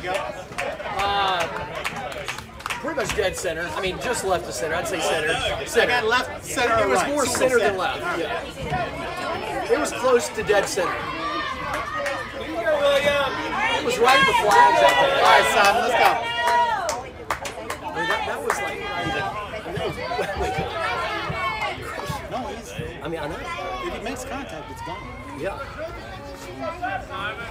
Pretty much dead center. I mean, just left of center. I'd say center. I got left, center, It was right. more center than left. Yeah. It was close to dead center. It was right at the flags out there. All right, Simon, let's go. I mean, that was like not even. No, he's. I mean, I know. If he makes contact, it's gone. Yeah.